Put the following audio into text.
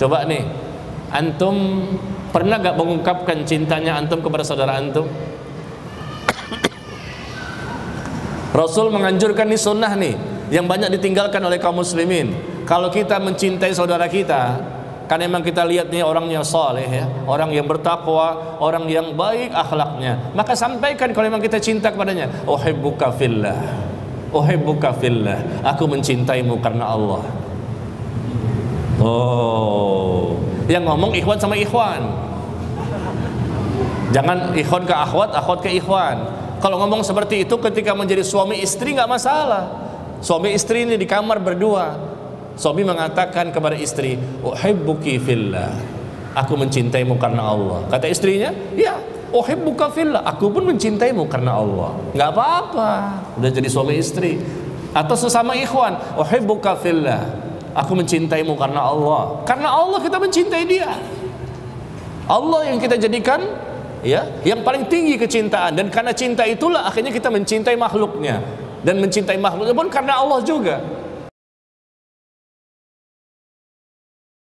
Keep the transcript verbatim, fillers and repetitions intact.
Coba nih, antum pernah gak mengungkapkan cintanya antum kepada saudara antum? Rasul menganjurkan nih sunnah nih yang banyak ditinggalkan oleh kaum muslimin. Kalau kita mencintai saudara kita, karena memang kita lihat nih orangnya saleh ya, orang yang bertakwa, orang yang baik akhlaknya, maka sampaikan kalau memang kita cinta kepadanya. Uhibbuka fillah, uhibbuka fillah, aku mencintaimu karena Allah. Oh, yang ngomong ikhwan sama ikhwan, jangan ikhwan ke akhwat, akhwat ke ikhwan. Kalau ngomong seperti itu ketika menjadi suami istri nggak masalah. Suami istri ini di kamar berdua, suami mengatakan kepada istri, uhibbuki fillah, aku mencintaimu karena Allah. Kata istrinya, ya, uhibbuka fillah, aku pun mencintaimu karena Allah. Nggak apa-apa, udah jadi suami istri. Atau sesama ikhwan, uhibbuka fillah, aku mencintaimu karena Allah. Karena Allah kita mencintai dia. Allah yang kita jadikan ya, yang paling tinggi kecintaan, dan karena cinta itulah akhirnya kita mencintai makhluknya, dan mencintai makhluknya pun karena Allah juga.